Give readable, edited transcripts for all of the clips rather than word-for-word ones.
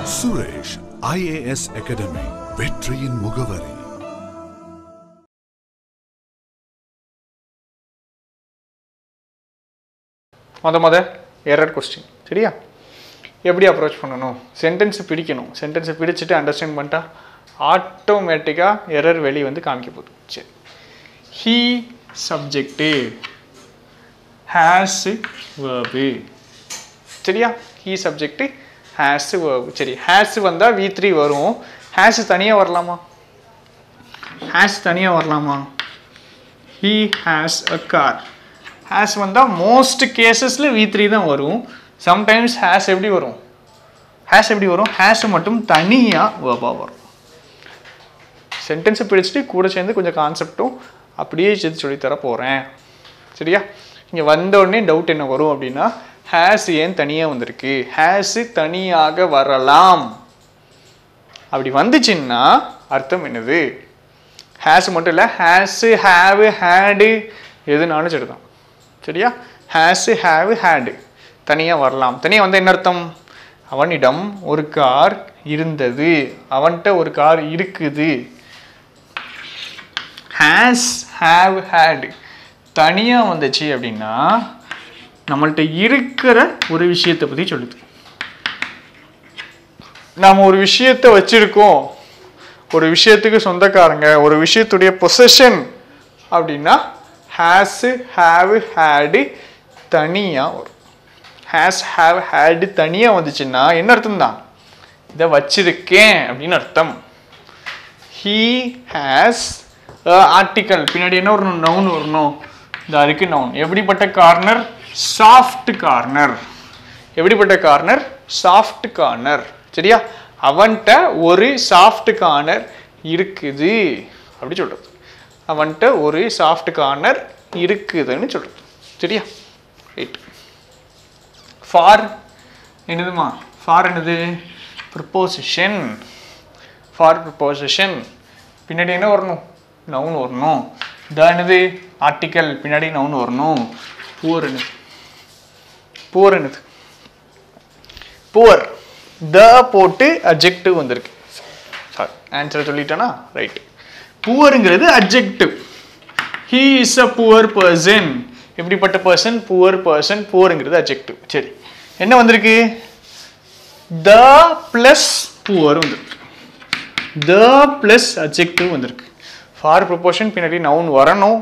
Suresh IAS academy வெற்றியின் முகவரி. மொத எரர் கொஸ்டின் சரியா? எப்படி அப்ரோச் பண்ணணும்? சென்டென்ஸ் பிடிக்கணும். சென்டென்ஸை பிடிச்சிட்டு அண்டர்ஸ்டாண்ட் பண்ணிட்டா ஆட்டோமேட்டிக்காக எரர் வெளியே வந்து காமிக்க போகுது. சரி, ஹீ சப்ஜெக்டு ஹேஸ் வேர்பு சரியா? He subject has verb. சரி, ஹேஸ் வந்தால் V3 வரும். ஹேஸ் தனியாக வரலாமா? ஹேஸ் தனியாக வரலாமா? He has a car. Has வந்தால் மோஸ்ட் கேசஸில் V3 தான் வரும். சம்டைம்ஸ் ஹேஸ் எப்படி வரும்? ஹேஸ் மட்டும் தனியாக வேர்பாக வரும். சென்டென்ஸை பிடிச்சிட்டு கூட சேர்ந்து கொஞ்சம் கான்செப்டும் அப்படியே சேர்த்து சொல்லித்தர போகிறேன் சரியா? இங்கே வந்தோடனே டவுட் என்ன வரும் அப்படின்னா, ஹேஸ் ஏன் தனியாக வந்திருக்கு? ஹேஸ் தனியாக வரலாம். அப்படி வந்துச்சுன்னா அர்த்தம் என்னது? ஹேஸ் மட்டும் இல்லை, ஹேஸ் ஹேவ் ஹேடு எதுனாலும் சரி தான் சரியா? ஹேஸ் ஹேவ் ஹேடு தனியாக வரலாம். தனியாக வந்து என்ன அர்த்தம்? அவனிடம் ஒரு கார் இருந்தது, அவன்கிட்ட ஒரு கார் இருக்குது. ஹேஸ் ஹேவ் ஹேடு தனியாக வந்துச்சு அப்படின்னா நம்மள்கிட்ட இருக்கிற ஒரு விஷயத்தை பற்றி சொல்லுது. நாம் ஒரு விஷயத்தை வச்சிருக்கோம், ஒரு விஷயத்துக்கு சொந்தக்காரங்க, ஒரு விஷயத்துடைய பொசஷன் அப்படின்னா ஹேஸ் ஹேவ் ஹேடு தனியாக வரும். ஹேஸ் ஹேவ் ஹேடு தனியாக வந்துச்சுன்னா என்ன அர்த்தம் தான்? இதை வச்சிருக்கேன் அப்படின்னு அர்த்தம். ஹீ ஹேஸ் ஆர்டிக்கல் பின்னாடி என்ன வரணும்? நவுன் வரணும். இந்த அதுக்கு நவுன். எப்படிப்பட்ட கார்னர்? Soft corner. எப்படிப்பட்ட கார்னர்? சாஃப்ட் கார்னர் சரியா? அவன்கிட்ட ஒரு சாஃப்ட் கார்னர் இருக்குது அப்படி சொல்றது. அவன்கிட்ட ஒரு சாஃப்ட் கார்னர் இருக்குதுன்னு சொல்றது சரியா? ரைட். ஃபார் என்னதுமா? ஃபார் என்னது? ப்ரிப்போசிஷன். ஃபார் ப்ரிப்போசிஷன் பின்னாடி என்ன வரணும்? நவுன் வரணும். த என்னது? ஆர்டிக்கல் பின்னாடி நவுன் வரணும். புவர் என்னது? புவர் என்னது? புவர் த போட்டு அட்ஜெக்டிவ் வந்திருக்கு. சாரி, ஆன்சரை சொல்லிட்டேனா? ரைட். புவருங்கிறது adjective. He is a poor person. எப்படிப்பட்ட பர்சன்? Poor person. புவருங்கிறது அட்ஜெக்டிவ். சரி, என்ன வந்திருக்கு? த பிளஸ் புவர் வந்திருக்கு. த பிளஸ் அட்ஜெக்டிவ் வந்திருக்கு. ஃபார் ப்ரொபோஷன் பின்னாடி நவுன் வரணும்.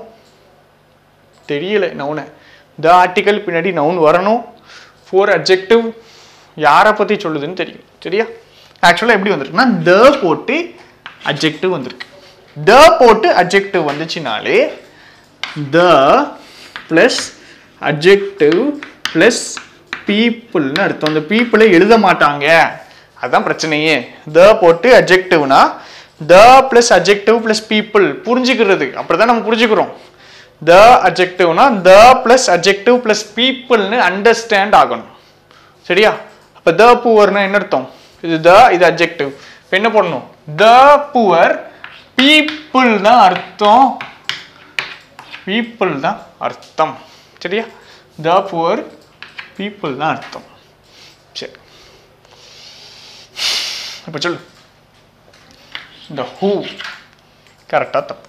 தெரியல நவுனை. த ஆர்டிக்கல் பின்னாடி நவுன் வரணும். ஃபோர் அட்ஜெக்டிவ் யாரை பற்றி சொல்லுதுன்னு தெரியும் சரியா? ஆக்சுவலாக எப்படி வந்திருக்குன்னா த போட்டு அட்ஜெக்டிவ் வந்திருக்கு. த போட்டு அட்ஜெக்டிவ் வந்துச்சுனாலே த பிளஸ் அட்ஜெக்டிவ் பிளஸ் பீப்புள்னு அர்த்தம். அந்த பீப்புளை எழுத மாட்டாங்க, அதுதான் பிரச்சனையே. த போட்டு அட்ஜெக்டிவ்னா the plus adjective plus people புரிஞ்சுக்கிறது அப்படிதான் நம்ம புரிஞ்சுக்கிறோம். த அட்ஜெக்டிவ்னா த பிளஸ் அட்ஜெக்டிவ் பிளஸ் பீப்புள்னு அண்டர்ஸ்டாண்ட் ஆகணும் சரியா? அப்போ த புவர்னா என்ன அர்த்தம்? இது த, இது அட்ஜெக்டிவ். இப்போ என்ன பண்ணணும்? த புவர் பீப்புள் தான் அர்த்தம். பீப்புள் தான் அர்த்தம் சரியா? த புவர் பீப்புள் தான் அர்த்தம். சரி, இப்போ சொல்லு. இந்த ஹூ கரெக்டாக தப்பு.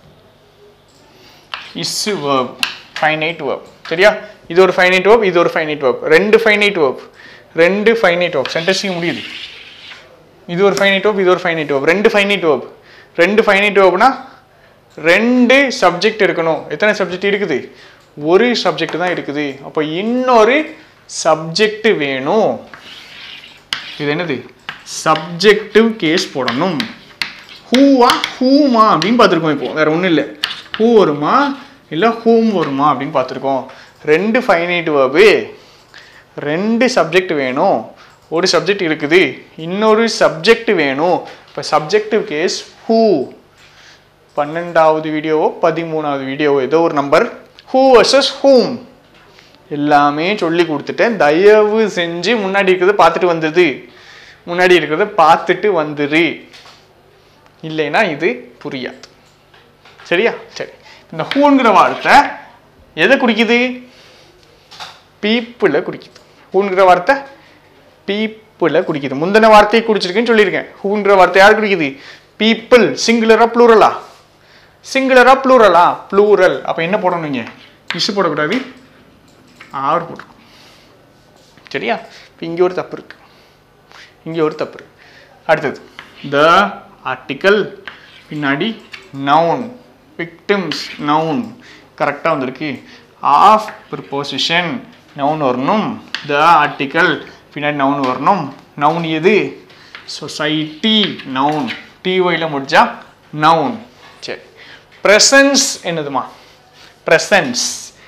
இஸ் வேர்ப், ஃபைனைட் வேர்ப் சரியா? இது ஒரு ஃபைனைட் வேர்ப், இது ஒரு ஃபைனைட் வேர்ப். ரெண்டு ஃபைனைட் வேர்ப், ரெண்டு ஃபைனைட் வேர்ப். சென்டென்ஸிங் முடியுது. இது ஒரு ஃபைனைட் வேர்ப், இது ஒரு ஃபைனைட் வேர்ப். ரெண்டு ஃபைனைட் வேர்ப். ரெண்டு ஃபைனைட் வேர்ப்னா ரெண்டு சப்ஜெக்ட் இருக்கணும். எத்தனை சப்ஜெக்ட் இருக்குது? ஒரு சப்ஜெக்ட் தான் இருக்குது. அப்போ இன்னொரு சப்ஜெக்ட் வேணும். இது என்னது? சப்ஜெக்டிவ் கேஸ் போடணும். ஹூவா ஹூமா அப்படின்னு பார்த்துருக்கோம். இப்போ வேற ஒன்றும் இல்லை. ஹூ வருமா இல்லை ஹூம் வருமா அப்படின்னு பார்த்துருக்கோம். ரெண்டு ஃபைனைட் வேர்பு, ரெண்டு சப்ஜெக்ட் வேணும். ஒரு சப்ஜெக்ட் இருக்குது, இன்னொரு சப்ஜெக்ட் வேணும். இப்போ சப்ஜெக்டிவ் கேஸ் ஹூ. 12வது வீடியோவோ 13வது வீடியோவோ ஏதோ ஒரு நம்பர். ஹூ வர்சஸ் ஹூம் எல்லாமே சொல்லி கொடுத்துட்டேன். தயவு செஞ்சு முன்னாடி இருக்கிறத பார்த்துட்டு வந்தது, முன்னாடி இருக்கிறத பார்த்துட்டு வந்துரு, இல்லைன்னா இது புரியாது சரியா? சரி, இந்த ஹூங்கிற வார்த்தை எதை குறிக்குது? பீப்புளை குறிக்குது. ஹூங்கிற வார்த்தை பீப்புள் தப்புல குறிக்குது. முந்தின வார்த்தையை குறிச்சிருக்கேன்னு சொல்லியிருக்கேன். ஹூன்ற வார்த்தை யார் குறிக்குது? பீப்புள். சிங்குலரா ப்ளூரலா? சிங்குலரா ப்ளூரலா? ப்ளூரல். அப்ப என்ன போடணுங்க? இஸ் போடக்கூடாது, ஆர் போடணும். சரியா? இங்க ஒரு தப்பு இருக்கு, இங்க ஒரு தப்பு இருக்கு. அடுத்தது த ஆர்டிக்கல் பின்னாடி நவுன், விக்டிம்ஸ் நவுன் கரெக்டா வந்திருக்கு. ஆஃப் ப்ரிபோசிஷன் நவுன் வரணும், த ஆர்டிக்கல் பின்னாடி நவுன் வரணும். நவுன் எது? சொசைட்டி நவுன், டிஒய்ல முடிஞ்சா நவுன். சரி, பிரசன்ஸ் என்னதுமா? பிரசன்ஸ்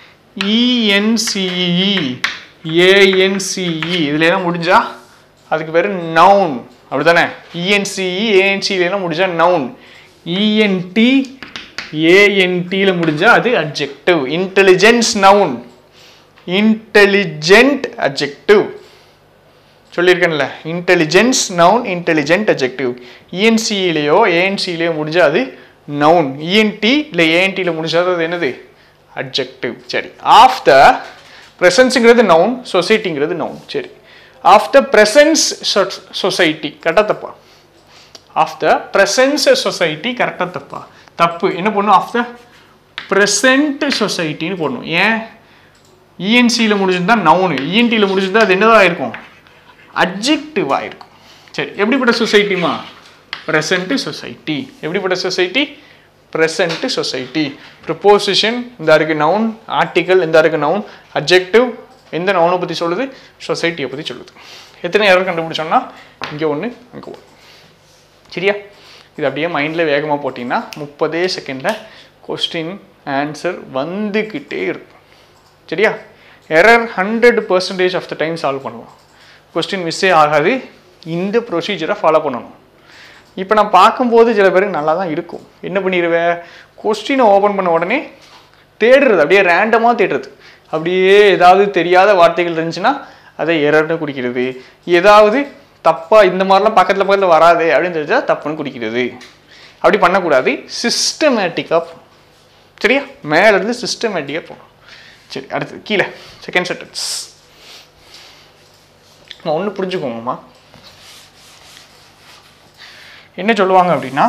இஎன்சிஇ ஏஎன்சிஇ இதுல எல்லாம் முடிஞ்சா அதுக்கு பேரு நவுன், அப்படித்தானே? இஎன்சிஇ ஏஎன்சிஇ எல்லாம் முடிஞ்சா நவுன். இஎன்டி ஏஎன்டில முடிஞ்சா அது adjective. Intelligence noun, intelligent adjective சொல்லியிருக்கேன்ல. Intelligence noun, intelligent adjective. இஎன்சியிலையோ ஏஎன்சியிலையோ முடிஞ்சா அது நவுன். இஎன்டி இல்லை ஏஎன்டியில் முடிஞ்சா அது என்னது? அட்ஜெக்டிவ். சரி, ஆஃப் த பிரசன்ஸுங்கிறது நவுன், சொசைட்டிங்கிறது நவுன். சரி, ஆஃப் த பிரசன்ஸ் சொசைட்டி கரெக்டா தப்பா? ஆஃப் த பிரசன்ஸ் சொசைட்டி கரெக்டா தப்பா? தப்பு. என்ன பண்ணணும்? ஆஃப் த பிரசன்ட் சொசைட்டின்னு போடணும். ஏன்? இஎன்சியில் முடிஞ்சிருந்தா நவுனு, இஎன்டியில் முடிஞ்சிருந்தா அது என்னதான் இருக்கும்? அட்ஜெக்டிவ் ஆயிருக்கும். சரி, எப்படிப்பட்ட சொசைட்டிமா? Present society. எப்படிப்பட்ட சொசைட்டி? Present society. ப்ரிபோசிஷன் இந்த இருக்கு நவுன், ஆர்டிக்கல் இந்த இருக்கு நவுன், அட்ஜெக்டிவ் எந்த நவுனை பற்றி சொல்லுது? சொசைட்டியை பற்றி சொல்லுது. எத்தனை எரர் கண்டுபிடிச்சோம்னா இங்கே ஒன்று அங்கே ஒன்று. சரியா? இது அப்படியே மைண்டில் வேகமாக போட்டிங்கன்னா 30 செகண்டில் கொஸ்டின் ஆன்சர் வந்துக்கிட்டே இருக்கும். சரியா? Error 100% of the time solve பண்ணுவோம். கொஸ்டின் மிஸ்ஸே ஆகாது. இந்த ப்ரொசீஜரை ஃபாலோ பண்ணணும். இப்போ நான் பார்க்கும்போது சில பேருக்கு நல்லா தான் இருக்கும். என்ன பண்ணிடுவேன்? கொஸ்டினை ஓப்பன் பண்ண உடனே தேடுறது, அப்படியே ரேண்டமாக தேடுறது. அப்படியே ஏதாவது தெரியாத வார்த்தைகள் இருந்துச்சுன்னா அதை எரர்னு குறிக்கிறது. ஏதாவது தப்பாக இந்த மாதிரிலாம் பக்கத்தில் வராது அப்படின்னு தெரிஞ்சால் தப்புன்னு குறிக்கிறது. அப்படி பண்ணக்கூடாது. சிஸ்டமேட்டிக்காக. சரியா? மேலேருந்து சிஸ்டமேட்டிக்காக போகணும். சரி, அடுத்தது கீழே செகண்ட் சென்டென்ஸ். ஒன்று புரிஞ்சுக்கோங்கம்மா, என்ன சொல்லுவாங்க அப்படின்னா,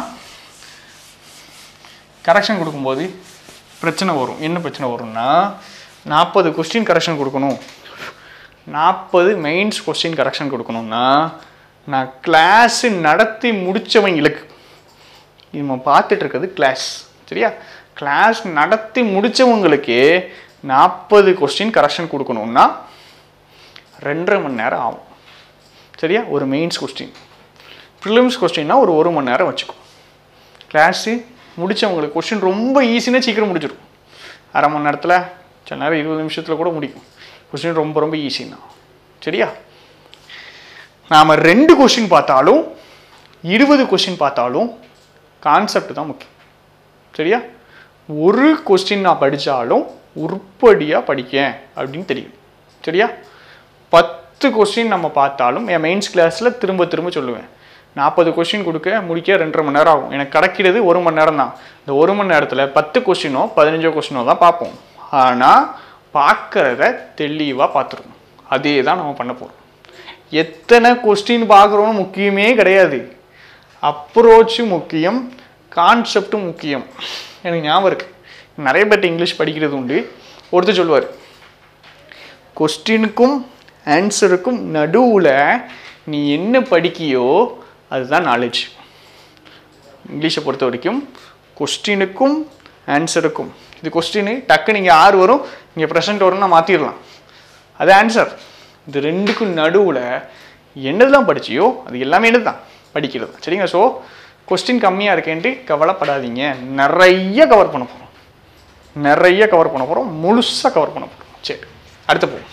கரெக்ஷன் கொடுக்கும்போது பிரச்சனை வரும். என்ன பிரச்சனை வரும்னா, 40 கொஸ்டின் கரெக்ஷன் கொடுக்கணும், 40 மெயின்ஸ் கொஸ்டின் கரெக்ஷன் கொடுக்கணும்னா நான் கிளாஸ் நடத்தி முடித்தவங்களுக்கு, நம்ம பார்த்துட்டு இருக்கிறது கிளாஸ். சரியா? கிளாஸ் நடத்தி முடித்தவங்களுக்கு 40 கொஸ்டின் கரெக்ஷன் கொடுக்கணும்னா 2.5 மணி நேரம் ஆகும். சரியா? ஒரு மெயின்ஸ் கொஸ்டின். ப்ரிலிம்ஸ் கொஸ்டின்னா ஒரு 1 மணி நேரம் வச்சுக்கும். கிளாஸு முடித்தவங்களுக்கு கொஸ்டின் ரொம்ப ஈஸியாக சீக்கிரம் முடிச்சிடும். 1/2 மணி நேரத்தில், சில நேரம் 20 நிமிஷத்தில் கூட முடிக்கும். கொஸ்டின் ரொம்ப ரொம்ப ஈஸின்னா. சரியா? நாம் 2 கொஸ்டின் பார்த்தாலும் 20 கொஸ்டின் பார்த்தாலும் கான்செப்ட் தான் முக்கியம். சரியா? ஒரு கொஸ்டின் நான் படித்தாலும் உருப்படியாக படிக்கேன் அப்படின்னு தெரியும். சரியா? 10 கொஸ்டின் நம்ம பார்த்தாலும் என் மெயின்ஸ் கிளாஸில் திரும்ப திரும்ப சொல்லுவேன், 40 கொஸ்டின் முடிக்க 2.5 மணி நேரம் ஆகும். எனக்கு கிடைக்கிறது 1 மணி நேரம் தான். இந்த 1 மணி நேரத்தில் 10 கொஸ்டினோ 15 கொஸ்டினோ தான் பார்ப்போம். ஆனால் பார்க்கறத தெளிவாக பார்த்துருவோம். அதே தான் நம்ம பண்ண போகிறோம். எத்தனை கொஸ்டின் பார்க்குறோன்னு முக்கியமே கிடையாது. அப்ரோச்சு முக்கியம், கான்செப்டும் முக்கியம். எனக்கு ஞாபகம் இருக்குது, நிறைய பேர்ட்ட இங்கிலீஷ் படிக்கிறது உண்டு. ஒருத்தர் சொல்லுவார், கொஸ்டினுக்கும் ஆன்சருக்கும் நடுவில் நீ என்ன படிக்கியோ அதுதான் நாலேஜ். இங்கிலீஷை பொறுத்த வரைக்கும் கொஸ்டினுக்கும் ஆன்சருக்கும், இது கொஸ்டின் டக்கு நீங்கள் ஆர் வரும், இங்கே ப்ரெசென்ட் வரும்னா மாற்றிடலாம், அது ஆன்சர். இது ரெண்டுக்கும் நடுவில் என்னதுதான் படிச்சியோ அது எல்லாமே என்னது தான் படிக்கிறது. சரிங்க? ஸோ கொஸ்டின் கம்மியாக இருக்கேன்ட்டு கவலைப்படாதீங்க. நிறைய கவர் பண்ண போகிறோம், முழுசாக கவர் பண்ண போகிறோம். சரி, அடுத்து போவோம்.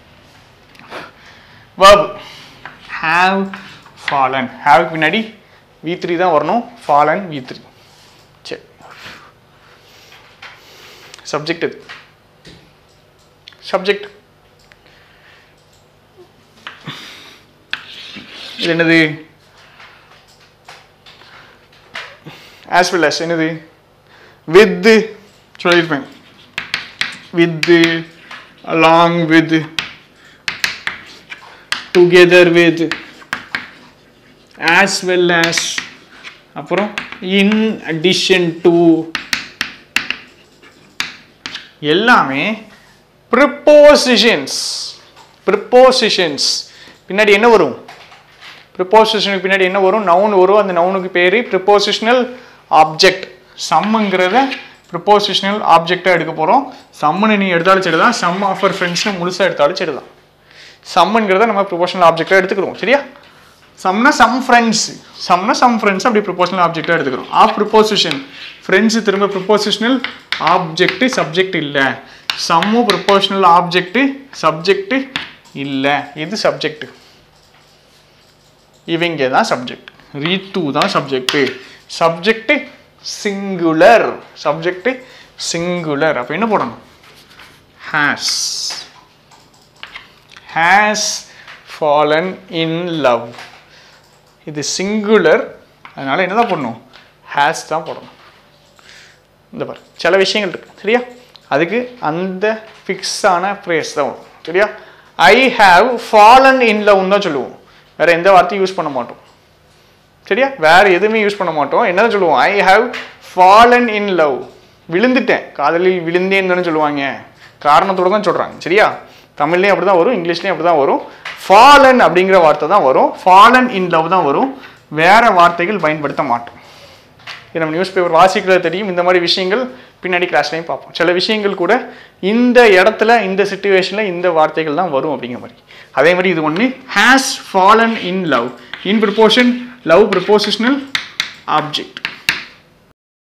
verb have fallen. have பின்னாடி v3 தான் வரணும், fallen v3. சரி, சப்ஜெக்ட். சப்ஜெக்ட் இது என்னது? as well as என்னது? with சொல்லியிருப்பேன். with, along with, together with, as well as, அப்புறம் in addition to, எல்லாமே prepositions. prepositions பின்னாடி என்ன வரும்? prepositionக்கு பின்னாடி என்ன வரும்? noun வரும். அந்த நவுனுக்கு பேரு prepositional object. சம்ங்கிறத prepositional object எடுக்க போறோம். சம்னு நீ எடுத்தாலும் சரிதான், sum of our friends முழுசா எடுத்தாலும் சரிதான். சம்ங்கிறத நம்ம prepositional object எடுத்துக்கிறோம். சரியா? சம்னா some friends, சம்னா some friends அப்படி prepositional object எடுத்துக்கிறோம். ஆஃப் preposition, friends திரும்ப prepositional object, subject இல்ல. சம்மு prepositional object, subject இல்ல. இது subject. இவங்க தான் subject. ரீத்து தான் subject. subject singular. subject singular. அப்ப என்ன போடணும்? has fallen in love. இது சிங்குலர், அதனால என்னதான் போடணும்? has தான் போடணும். இந்த பாரு சில விஷயங்கள் இருக்கு சரியா, அதுக்கு அந்த ஃபிக்ஸான ஃப்ரேஸ் தான் வரும் சரியா. I have fallen in love தான் சொல்லுவோம், வேற எந்த வார்த்தையும் யூஸ் பண்ண மாட்டோம் சரியா. வேற எதுவுமே யூஸ் பண்ண மாட்டோம். என்னதான் சொல்லுவோம்? I have fallen in love, விழுந்துட்டேன், காதலில் விழுந்தேன்னு தானே சொல்லுவாங்க, காரணத்தோட தான் சொல்றாங்க சரியா. தமிழ்லையும் அப்படிதான் வரும், இங்கிலீஷ்லையும் அப்படிதான் வரும். ஃபாலன் அப்படிங்கிற வார்த்தை தான் வரும், ஃபாலன் இன் லவ் தான் வரும், வேற வார்த்தைகள் பயன்படுத்த மாட்டோம். இது நம்ம நியூஸ் பேப்பர் வாசிக்கிறது தெரியும். இந்த மாதிரி விஷயங்கள் பின்னாடி கிளாஸ்லையும் பார்ப்போம். சில விஷயங்கள் கூட இந்த இடத்துல இந்த சிச்சுவேஷன்ல இந்த வார்த்தைகள் தான் வரும் அப்படிங்கிற மாதிரி. அதே மாதிரி இது ஒன்று, has fallen in love, in preposition, love prepositional object.